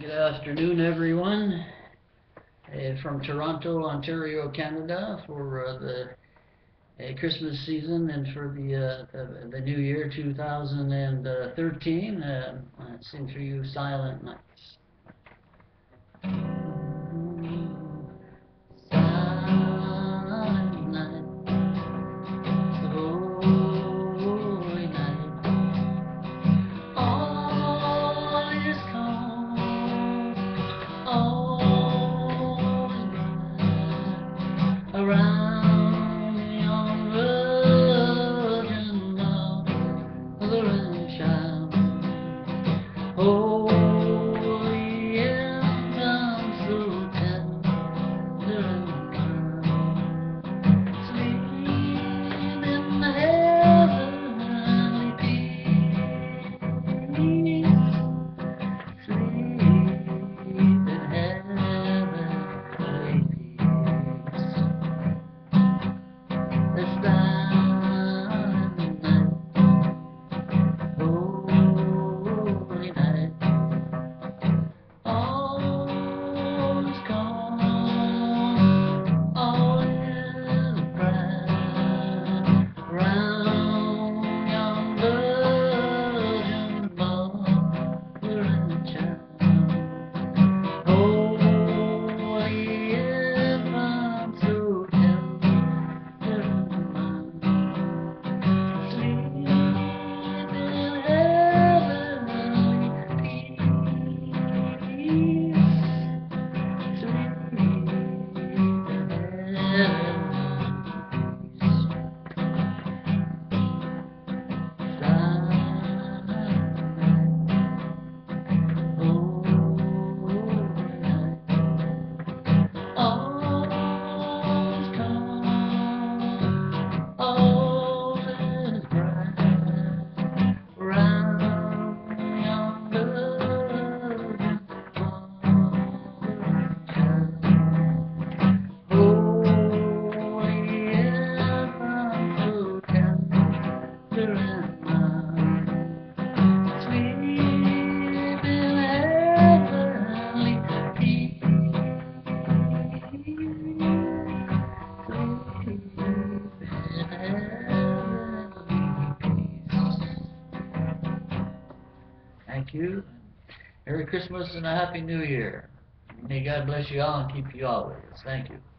Good afternoon, everyone. From Toronto, Ontario, Canada, for the Christmas season and for the New Year 2013. Let's sing for you Silent Nights. Silent night, holy night, all is calm, all is bright around yon virgin mount, mother and child. Holy infant, so tender and kind, sleep in the heavenly peace, sleep in heavenly peace. This silent night, holy night, all is calm, all is bright round yon virgin mother and child. Holy infant, so tender and mild, sleep in heavenly peace, sleep in heavenly peace. Silent night, holy night, all is calm, all is bright round yon virgin mother and child. Holy infant, so tender and mild, sleep in heavenly peace, sleep in heavenly peace. Thank you. Merry Christmas and a Happy New Year. May God bless you all and keep you always. Thank you.